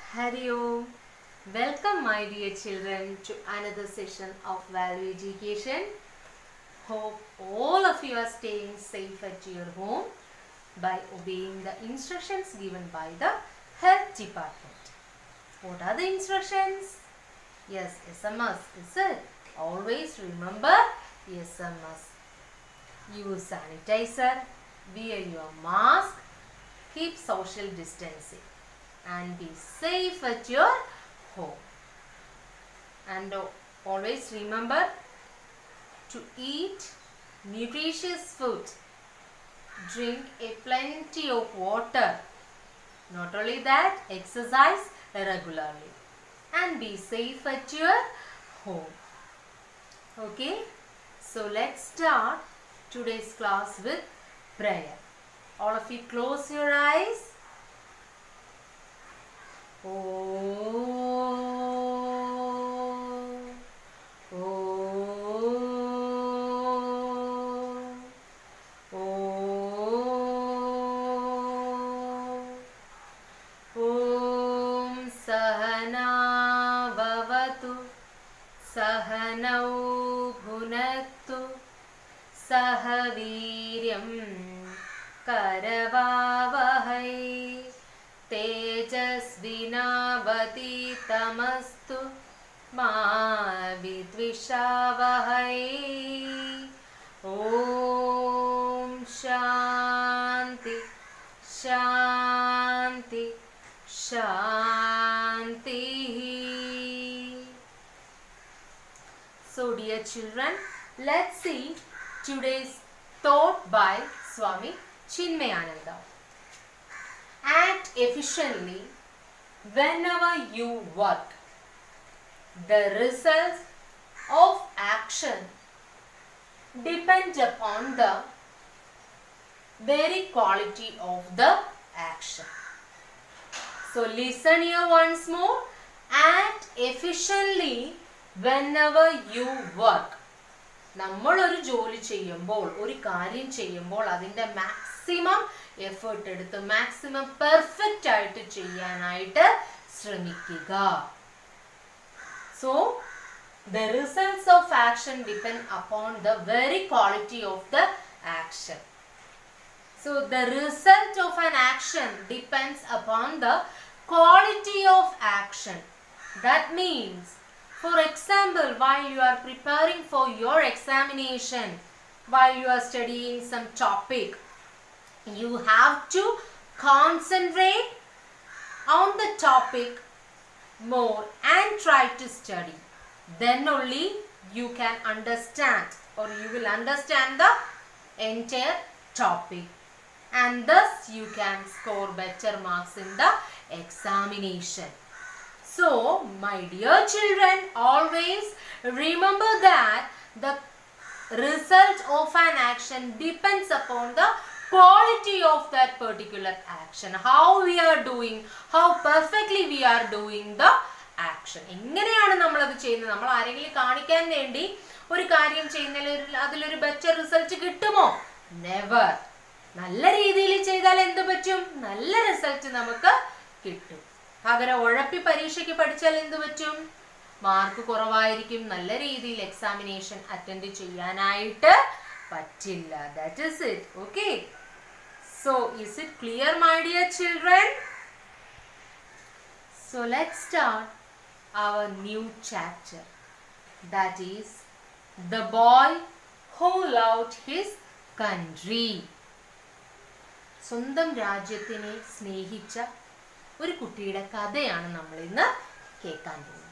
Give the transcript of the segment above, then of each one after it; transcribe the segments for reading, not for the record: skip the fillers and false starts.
Hari Om. Welcome my dear children to another session of Value Education. Hope all of you are staying safe at your home by obeying the instructions given by the health department. What are the instructions? Yes, SMS is it. Always remember SMS. Use sanitizer, wear your mask, keep social distancing and be safe at your home. And always remember to eat nutritious food, drink a plenty of water. Not only that, exercise regularly and be safe at your home. Okay, so let's start today's class with prayer. All of you close your eyes. Sahana bhavatu sahanau bhunaktu sahaviryam karavavahai तेजस्विनावतीतमस्तु मा विद्विषावहै ॐ शान्ति शान्ति शान्तिः. So dear children, let's see today's thought by Swami Chinmayananda. Act efficiently whenever you work. The results of action depend upon the very quality of the action. So listen here once more. Act efficiently whenever you work. നമ്മൾ ഒരു ജോലി ചെയ്യുമ്പോൾ, ഒരു കാര്യം ചെയ്യുമ്പോൾ അതിൻ്റെ maximum effort എടുത്ത് maximum perfect ആയിട്ട് ചെയ്യാനായിട്ട് ശ്രമിക്കുക. So the results of action depend upon the very quality of the action. So the result of an action depends upon the quality of action. That means, for example, while you are preparing for your examination, while you are studying some topic, you have to concentrate on the topic more and try to study. Then only you can understand, or you will understand the entire topic, and thus you can score better marks in the examination. So, my dear children, always remember that the result of an action depends upon the quality of that particular action. How we are doing, how perfectly we are doing the action. എങ്ങനെയാണ് നമ്മളത് ചെയ്യുന്നത്? നമ്മൾ ആരെങ്കിലും കാണിക്കാൻ വേണ്ടി ഒരു കാര്യം ചെയ്യുന്നതിൽ അതിലൊരു ബെറ്റർ റിസൾട്ട് കിട്ടുമോ? നെവർ. നല്ല രീതിയിൽ ചെയ്താൽ എന്ത് പറ്റും? നല്ല റിസൾട്ട് നമുക്ക് കിട്ടും. പകരം ഉഴപ്പി പരീക്ഷയ്ക്ക് പഠിച്ചാൽ എന്ത് പറ്റും? മാർക്ക് കുറവായിരിക്കും. നല്ല രീതിയിൽ എക്സാമിനേഷൻ അറ്റൻഡ് ചെയ്യാനായിട്ട് പറ്റില്ല. That is it. Okay, so is it clear my dear children? So let's start our new chapter. That is the boy who loved his country. സ്വന്തം രാജ്യത്തിനെ സ്നേഹിച്ച ഒരു കുട്ടിയുടെ കഥയാണ് നമ്മൾ ഇന്ന് കേൾക്കാൻ പോകുന്നത്.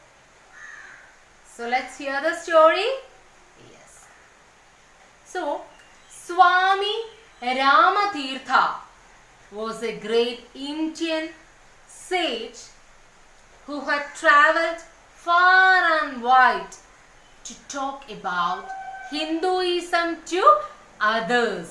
So let's hear the story. Yes. So Swami Ramatirtha was a great Indian sage who had traveled far and wide to talk about Hinduism to others.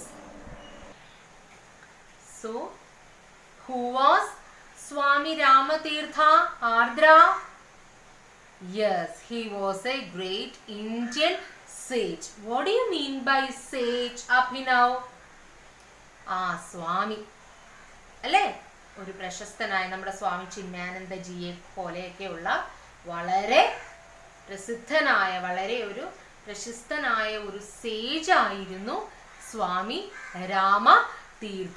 So who was Swami Ramatirtha Ardra? Yes, he was a great Indian sage. What do you mean by sage, Abhinav? Swami. അല്ലേ? ഒരു പ്രശസ്തനായ നമ്മുടെ സ്വാമി ചിന്മയാനന്ദജിയെ പോലെയൊക്കെയുള്ള വളരെ പ്രസിദ്ധനായ പ്രശസ്തനായ ഒരു sage ആയിരുന്നു സ്വാമി Ramatirtha.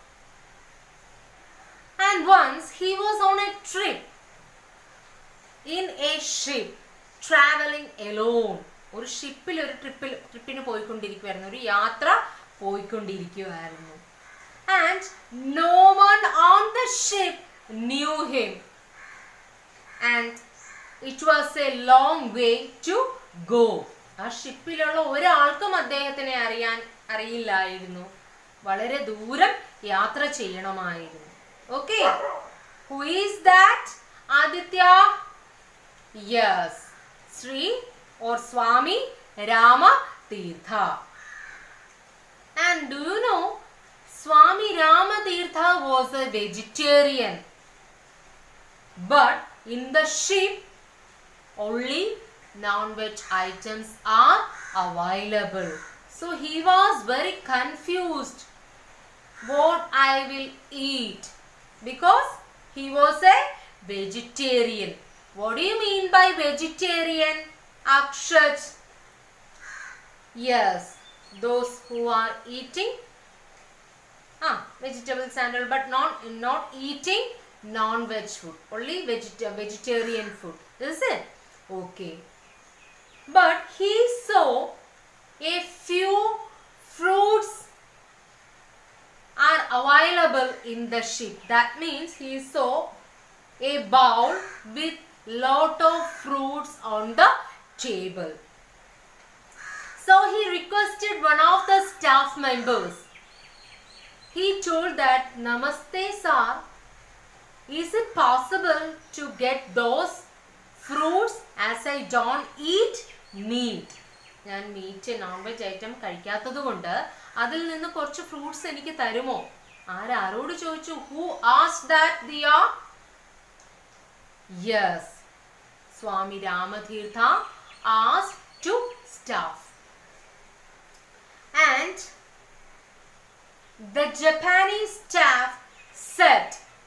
And once he was on a trip in a ship traveling alone. ഒരു ഷിപ്പിൽ ഒരു ട്രിപ്പിന് പോയിക്കൊണ്ടിരിക്കുകയായിരുന്നു, ഒരു യാത്ര പോയിക്കൊണ്ടിരിക്കുകയായിരുന്നു. And no one on the ship knew him. And it was a long way to go. ആ ഷിപ്പിലുള്ള ഒരാൾക്കും അദ്ദേഹത്തിനെ അറിയില്ലായിരുന്നു. വളരെ ദൂരം യാത്ര ചെയ്യണമായിരുന്നു. Okay, who is that? Aditya? Yes, Sri or Swami Ramatirtha. And do you know, Swami Ramatirtha was a vegetarian, but in the ship only non-veg items are available. So he was very confused what I will eat, because he was a vegetarian. What do you mean by vegetarian, Akshat? Yes, those who are eating vegetables and all, but not eating non-veg food, only vegetarian food, is it? Okay. But he saw a few fruits are available in the ship. That means he saw a bowl with lot of fruits on the table. So he requested one of the staff members. He told that, "Namaste sir, is it possible to get those fruits as I don't eat meat?" ഞാൻ meat non veg item കഴിക്കാത്തതുകൊണ്ട് അതിൽ നിന്ന് കുറച്ച് fruits എനിക്ക് തരുമോ? ആരോട് ചോദിച്ചു? Who asked that, Diya? Yes, Swami Ramatirtha asked to staff. And the Japanese staff said,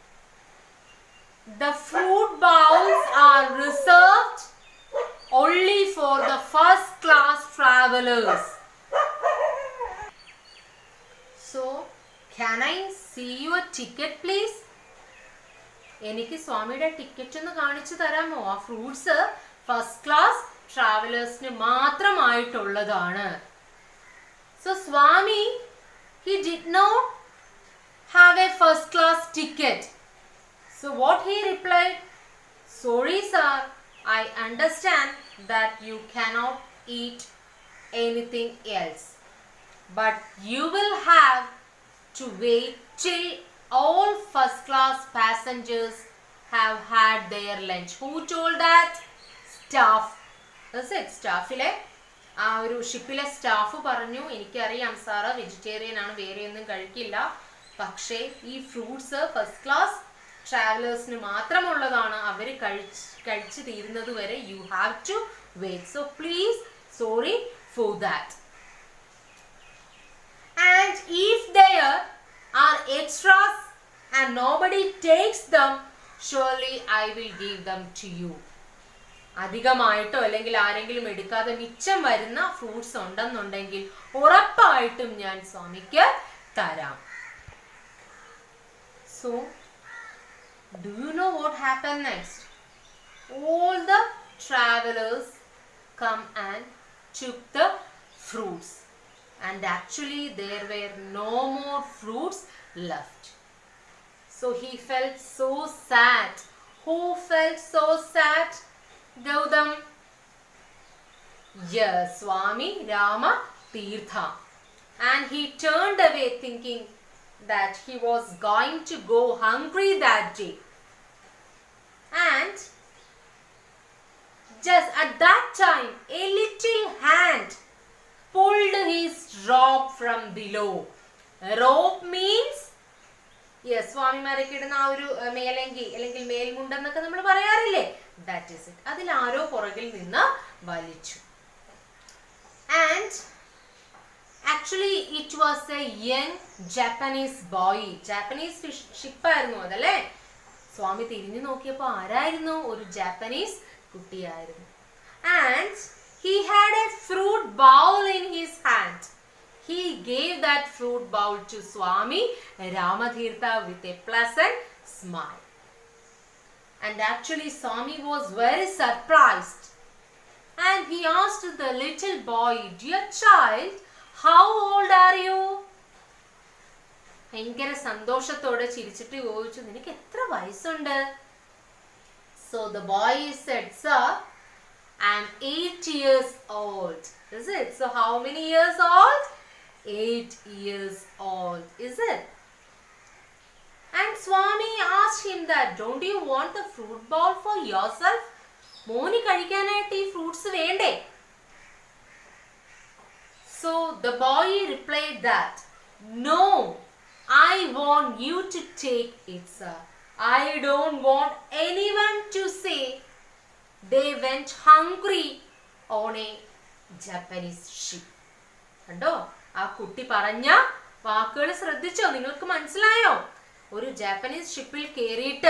"The fruit bowls are reserved only for the first class travelers. So, can I see your ticket please?" എനിക്ക് സ്വാമിയുടെ ticket ഒന്ന് കാണിച്ചു തരാമോ? ആ fruits first class ട്രാവലേഴ്സിന് മാത്രമായിട്ടുള്ളതാണ്. So Swami, he did not have a first class ticket. So what he replied? "Sorry sir, I understand that you cannot eat anything else, but you will have to wait till all first class passengers have had their lunch." Who told that? Staff. That's it. Staffile ആ ഒരു ഷിപ്പിലെ staff പറഞ്ഞു, "എനിക്കറിയാം sir vegetarian ആണ്, വേറെ ഒന്നും കഴിക്കില്ല, പക്ഷേ ഈ ഫ്രൂട്ട്സ് ഫസ്റ്റ് ക്ലാസ് ട്രാവലേഴ്സിന് മാത്രമുള്ളതാണ്, അവർ കഴിച്ചു തീരുന്നത് വരെ you have to wait. So please, sorry for that. And if there are extras and nobody takes them, surely I will give them to you." അധികമായിട്ടോ അല്ലെങ്കിൽ ആരെങ്കിലും എടുക്കാതെ മിച്ചം വരുന്ന ഫ്രൂട്ട്സ് ഉണ്ടെന്നുണ്ടെങ്കിൽ ഉറപ്പായിട്ടും ഞാൻ സ്വാമിക്ക് തരാം. So, do you know what happened next? All the travelers come and took the fruits, and actually there were no more fruits left. So he felt so sad. Who felt so sad? Gautam? Yes, Swami Ramatirtha. And he turned away thinking that he was going to go hungry that day. And just at that time, a little hand pulled his robe from below. Robe means, yes, സ്വാമിമാരൊക്കെ ഇടുന്ന ആ ഒരു മേലങ്കി അല്ലെങ്കിൽ മേൽമുണ്ടെന്നൊക്കെ നമ്മൾ പറയാറില്ലേ? That is it. അതിൽ ആരോ പുറകിൽ നിന്ന് വലിച്ചു. And Actually, it was a young Japanese boy. Japanese ship ആയിരുന്നു അതല്ലേ? സ്വാമി തിരിഞ്ഞു നോക്കിയപ്പോൾ ആരായിരുന്നു? ഒരു ജാപ്പനീസ് കുട്ടിയായിരുന്നു. And he had a fruit bowl in his hand. He gave that fruit bowl to Swami Ramatirtha with a pleasant smile. And actually Swami was very surprised. And he asked the little boy, "Dear child, how old are you?" ഭയങ്കര സന്തോഷത്തോടെ ചിരിച്ചിട്ട് ചോദിച്ചു, നിനക്ക് എത്ര വയസ്സുണ്ട്? So the boy said, "Sir, I am 8 years old." Is it? So how many years old? 8 years old. Is it? And Swami asked him that, "Don't you want the fruit bowl for yourself?" Moni കഴിക്കാനായിട്ട് ഈ fruits വേണ്ടേ? So the boy replied that, "No, I want you to take it, sir. I don't want anyone to say they went hungry on a Japanese ship." കണ്ടോ, ആ കുട്ടി പറഞ്ഞ വാക്കുകൾ ശ്രദ്ധിച്ചോ? നിങ്ങൾക്ക് മനസ്സിലായോ? ഒരു ജാപ്പനീസ് ഷിപ്പിൽ കയറിയിട്ട്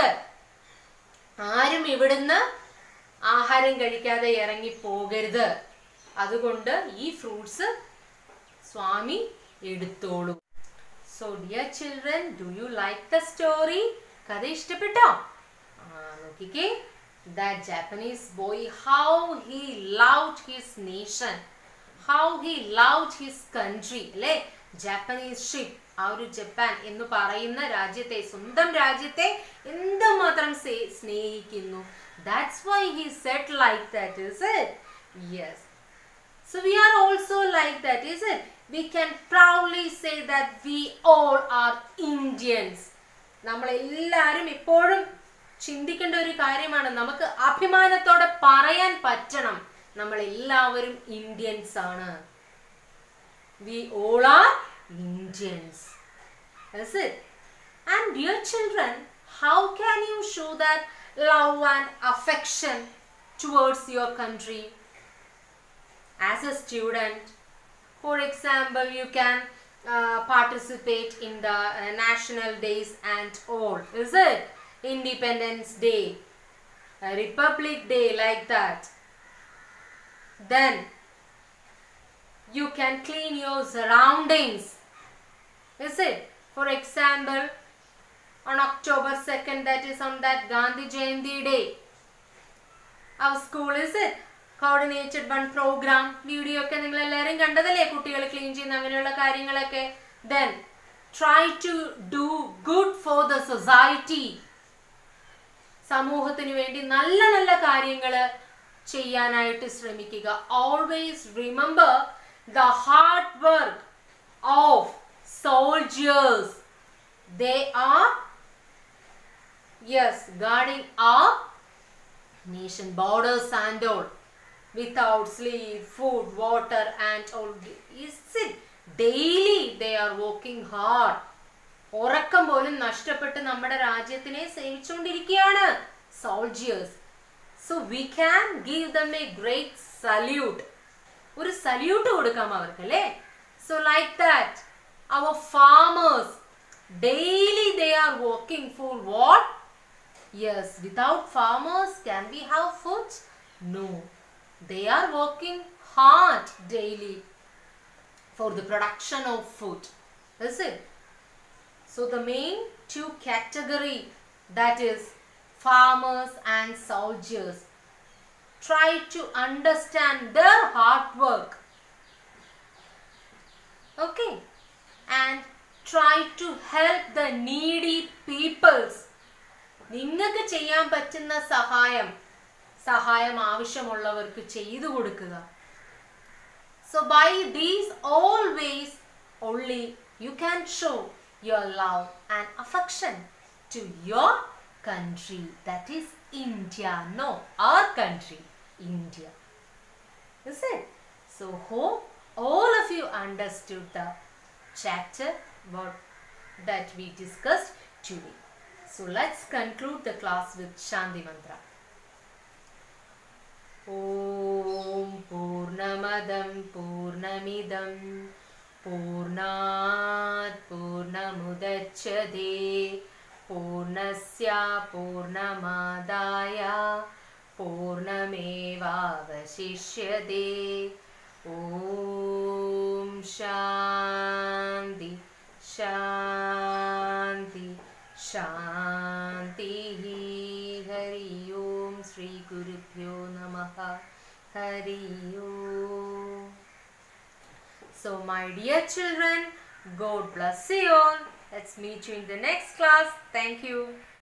ആരും ഇവിടുന്ന് ആഹാരം കഴിക്കാതെ ഇറങ്ങി പോകരുത്, അതുകൊണ്ട് ഈ ഫ്രൂട്ട്സ് സ്വാമി എടുത്തോളൂ. So dear children, do you like the story? കഥ ഇഷ്ടപ്പെട്ടോ? നോക്കിക്കേ, that Japanese boy, how he loved his nation, how he loved his country. അല്ലേ? ജാപ്പനീസ് ഷിപ്പ്, ആ ഒരു ജപ്പാൻ എന്ന് പറയുന്ന രാജ്യത്തെ, സ്വന്തം രാജ്യത്തെ എന്തുമാത്രം സ്നേഹിക്കുന്നു. That's why he said like that, is it? Yes. So we are also like that, is it? We can proudly say that we all are Indians. നമ്മൾ എല്ലാവരും എപ്പോഴും ചിന്തിക്കേണ്ട ഒരു കാര്യമാണ്, നമുക്ക് അഭിമാനത്തോടെ പറയാൻ പറ്റണം, നമ്മൾ എല്ലാവരും ഇന്ത്യൻസ് ആണ്. We all are Indians. Is it? And dear children, how can you show that love and affection towards your country? As a student, for example, you can participate in the national days and all. Is it? Independence Day, Republic Day, like that. Then you can clean your surroundings. Is it? For example, on October 2nd, that is on that Gandhi Jayanti day, our school, is it, coordinated one program. Video ഒക്കെ നിങ്ങൾ എല്ലാവരും കണ്ടതല്ലേ, കുട്ടികൾ clean ചെയ്യുന്ന അങ്ങനെയുള്ള കാര്യങ്ങളൊക്കെ. Then try to do good for the society. സമൂഹത്തിന് വേണ്ടി നല്ല നല്ല കാര്യങ്ങൾ ചെയ്യാനായിട്ട് ശ്രമിക്കുക. Always remember the hard work of soldiers. They are, yes, guarding our nation borders and all, without sleep, food, water and all. Is it? Daily they are working hard. ഉറക്കം പോലും നഷ്ടപ്പെട്ട് നമ്മുടെ രാജ്യത്തിനെ സേവിച്ചുകൊണ്ടിരിക്കുകയാണ് soldiers. So we can give them a great salute. ഒരു salute കൊടുക്കാം അവർക്ക്, അല്ലേ? So like that, our farmers, daily they are working for what? Yes, without farmers can we have food? No. They are working hard daily for the production of food. Is it? So the main two category, that is farmers and soldiers, try to understand their hard work. Okay, and try to help the needy peoples. നിങ്ങൾക്ക് ചെയ്യാൻ പറ്റുന്ന സഹായം ആവശ്യമുള്ളവർക്ക് ചെയ്തു കൊടുക്കുക. So by these all ways only you can show your love and affection to your country, that is India. No, our country, India. Is it? So hope all of you understood the chapter that we discussed today. So let's conclude the class with Shanti Mantra. Om Purnamadam Purnamidam पूर्णात् पूर्णमुदच्यते पूर्णस्य पूर्णमादाय पूर्णमेवावशिष्यते ॐ शान्ति शान्ति शान्तिः हरि ओम श्री गुरुभ्यो नमः हरि ओम. So my dear children, God bless you all. Let's meet you in the next class. Thank you.